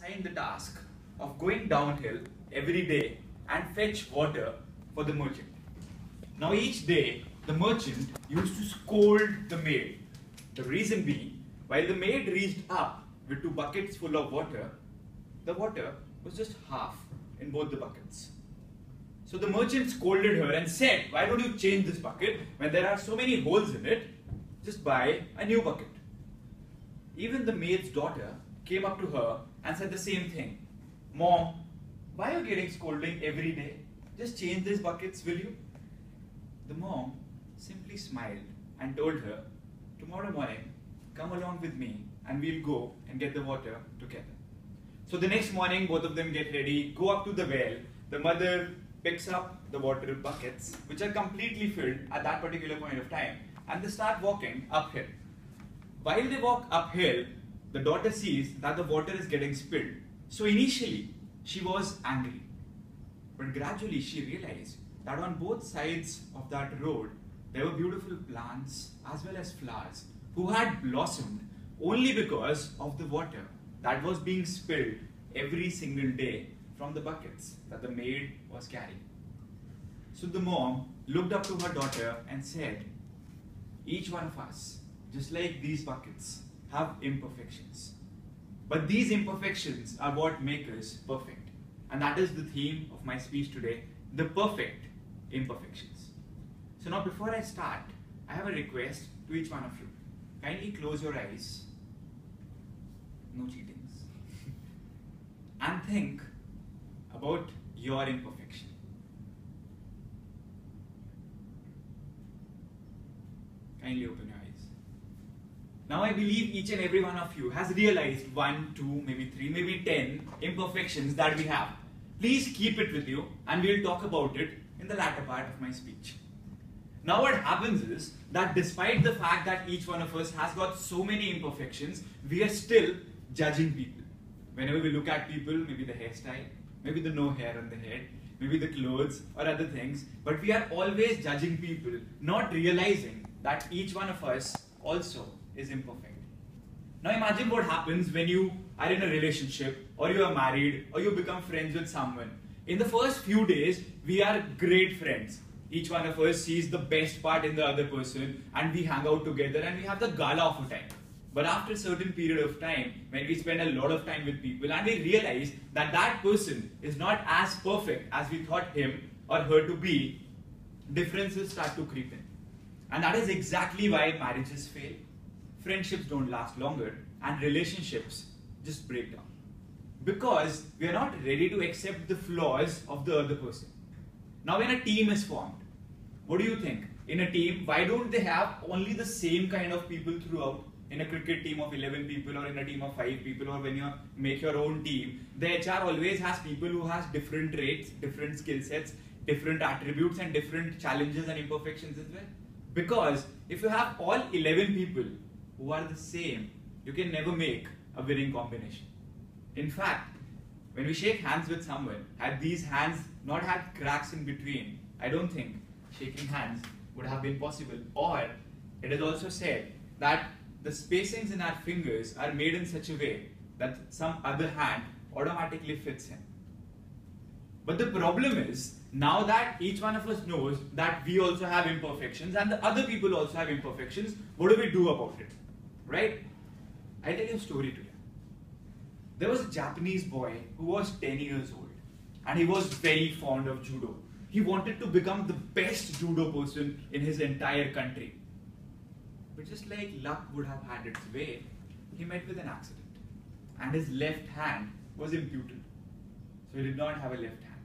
assigned the task of going downhill every day and fetch water for the merchant. Now each day, the merchant used to scold the maid. The reason being, while the maid reached up with 2 buckets full of water, the water was just half in both the buckets. So the merchant scolded her and said, "Why don't you change this bucket when there are so many holes in it? Just buy a new bucket." Even the maid's daughter came up to her and said the same thing. "Mom, why are you getting scolding every day? Just change these buckets, will you?" The mom simply smiled and told her, "Tomorrow morning, come along with me and we'll go and get the water together." So the next morning, both of them get ready, go up to the well. The mother picks up the water buckets, which are completely filled at that particular point of time, and they start walking uphill. While they walk uphill, the daughter sees that the water is getting spilled. So initially, she was angry. But gradually she realized that on both sides of that road, there were beautiful plants as well as flowers who had blossomed only because of the water that was being spilled every single day from the buckets that the maid was carrying. So the mom looked up to her daughter and said, "Each one of us, just like these buckets, have imperfections. But these imperfections are what make us perfect." And that is the theme of my speech today, the perfect imperfections. So now before I start, I have a request to each one of you. Kindly close your eyes, no cheatings, and think about your imperfection. Kindly open your eyes. Now I believe each and every one of you has realized 1, 2, maybe 3, maybe 10 imperfections that we have. Please keep it with you and we'll talk about it in the latter part of my speech. Now what happens is that despite the fact that each one of us has got so many imperfections, we are still judging people. Whenever we look at people, maybe the hairstyle, maybe the no hair on the head, maybe the clothes or other things, but we are always judging people, not realizing that each one of us also is imperfect. Now imagine what happens when you are in a relationship or you are married or you become friends with someone. In the first few days, we are great friends. Each one of us sees the best part in the other person and we hang out together and we have the gala of a time. But after a certain period of time, when we spend a lot of time with people and we realize that that person is not as perfect as we thought him or her to be, differences start to creep in. And that is exactly why marriages fail, friendships don't last longer, and relationships just break down. Because we are not ready to accept the flaws of the other person. Now when a team is formed, what do you think? In a team, why don't they have only the same kind of people throughout? In a cricket team of 11 people or in a team of 5 people, or when you make your own team, the HR always has people who has different traits, different skill sets, different attributes and different challenges and imperfections as well. Because if you have all 11 people who are the same, you can never make a winning combination. In fact, when we shake hands with someone, had these hands not had cracks in between, I don't think shaking hands would have been possible. Or it is also said that the spacings in our fingers are made in such a way that some other hand automatically fits in. But the problem is, now that each one of us knows that we also have imperfections and the other people also have imperfections, what do we do about it? Right? I'll tell you a story today. There was a Japanese boy who was 10 years old and he was very fond of judo. He wanted to become the best judo person in his entire country. But just like luck would have had its way, he met with an accident and his left hand was imputed. So he did not have a left hand.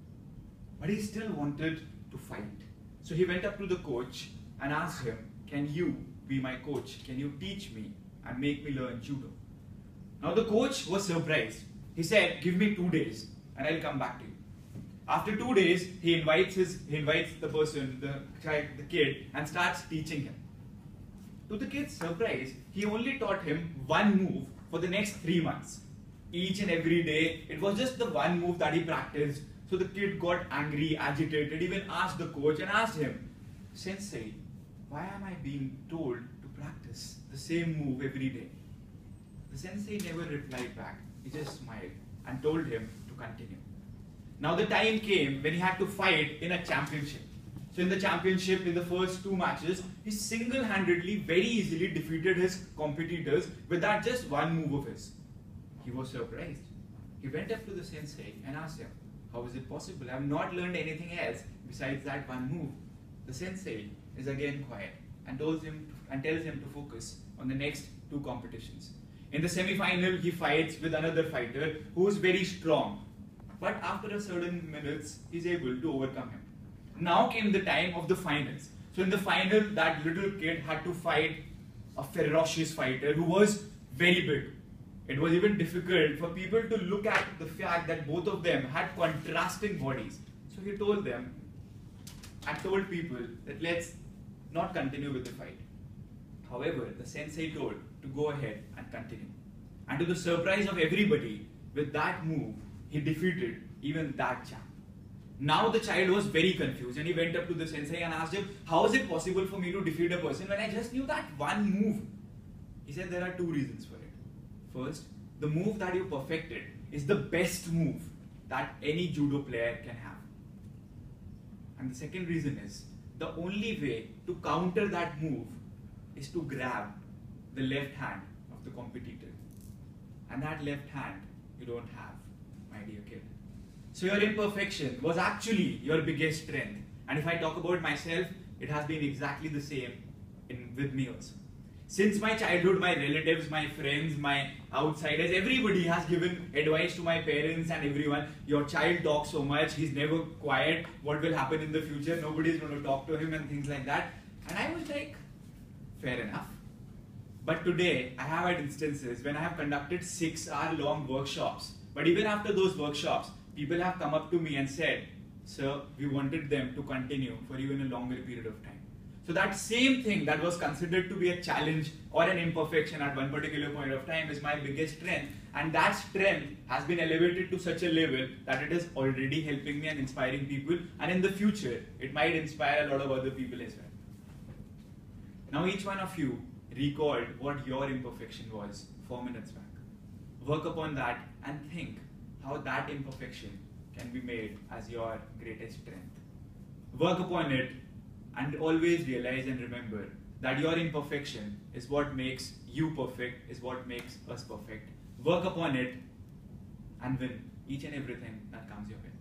But he still wanted to fight. So he went up to the coach and asked him, "Can you be my coach? Can you teach me and make me learn judo?" Now the coach was surprised. He said, "Give me 2 days and I'll come back to you." After 2 days, he invites the person, the kid, and starts teaching him. To the kid's surprise, he only taught him one move for the next 3 months. Each and every day, it was just the one move that he practiced. So the kid got angry, agitated, even asked the coach and asked him, "Sensei, why am I being told to practice the same move every day?" The sensei never replied back. He just smiled and told him to continue. Now the time came when he had to fight in a championship. So in the championship, in the first 2 matches, he single-handedly, very easily defeated his competitors with that just one move of his. He was surprised. He went up to the sensei and asked him, how is it possible? I have not learned anything else besides that one move. The sensei is again quiet and tells him to focus on the next 2 competitions. In the semi-final, he fights with another fighter who is very strong. But after a certain minutes, he's able to overcome him. Now came the time of the finals. So in the final, that little kid had to fight a ferocious fighter who was very big. It was even difficult for people to look at the fact that both of them had contrasting bodies. So he told them, and told people that let's not continue with the fight. However, the sensei told to go ahead and continue. And to the surprise of everybody, with that move, he defeated even that champ. Now the child was very confused and he went up to the sensei and asked him, how is it possible for me to defeat a person when I just knew that one move? He said there are 2 reasons for it. First, the move that you perfected is the best move that any judo player can have. And the second reason is, the only way to counter that move is to grab the left hand of the competitor. And that left hand you don't have, my dear kid. So your imperfection was actually your biggest strength. And if I talk about myself, it has been exactly the same with me also. Since my childhood, my relatives, my friends, my outsiders, everybody has given advice to my parents and everyone. Your child talks so much, he's never quiet. What will happen in the future? Nobody's going to talk to him and things like that. And I was like, fair enough. But today, I have had instances when I have conducted 6-hour-long workshops. But even after those workshops, people have come up to me and said, sir, we wanted them to continue for even a longer period of time. So that same thing that was considered to be a challenge or an imperfection at one particular point of time is my biggest strength. And that strength has been elevated to such a level that it is already helping me and inspiring people. And in the future, it might inspire a lot of other people as well. Now each one of you recalled what your imperfection was 4 minutes back. Work upon that and think how that imperfection can be made as your greatest strength. Work upon it and always realize and remember that your imperfection is what makes you perfect, is what makes us perfect. Work upon it and win each and everything that comes your way.